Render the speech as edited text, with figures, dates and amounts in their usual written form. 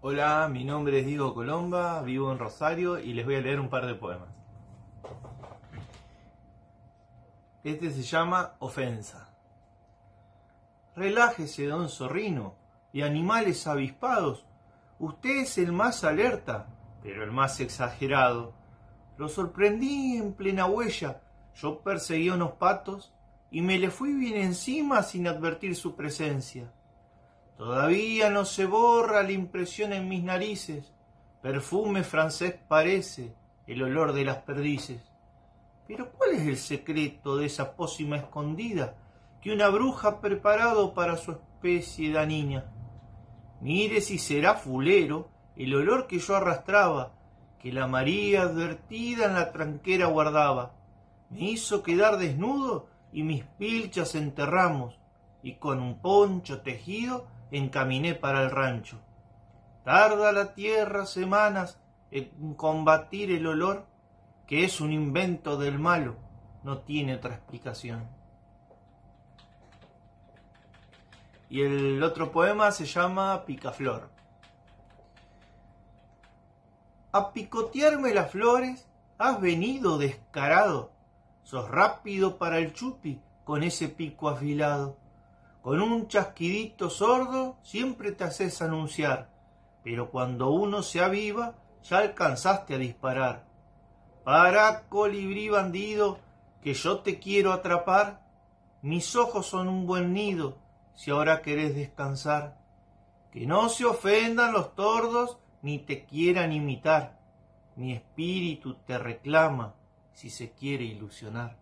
Hola, mi nombre es Diego Colomba, vivo en Rosario y les voy a leer un par de poemas. Este se llama Ofensa. Relájese, don Zorrino, y animales avispados. Usted es el más alerta, pero el más exagerado. Lo sorprendí en plena huella. Yo perseguí a unos patos y me le fui bien encima sin advertir su presencia. Todavía no se borra la impresión en mis narices. Perfume francés parece el olor de las perdices. Pero ¿cuál es el secreto de esa pócima escondida que una bruja ha preparado para su especie dañina? Mire si será fulero el olor que yo arrastraba, que la María advertida en la tranquera guardaba. Me hizo quedar desnudo y mis pilchas enterramos, y con un poncho tejido encaminé para el rancho. Tarda la tierra semanas en combatir el olor, que es un invento del malo, no tiene otra explicación. Y el otro poema se llama Picaflor. A picotearme las flores has venido descarado. Sos rápido para el chupi con ese pico afilado. Con un chasquidito sordo siempre te haces anunciar, pero cuando uno se aviva ya alcanzaste a disparar. Pará, colibrí bandido, que yo te quiero atrapar. Mis ojos son un buen nido, si ahora querés descansar. Que no se ofendan los tordos ni te quieran imitar. Mi espíritu te reclama si se quiere ilusionar.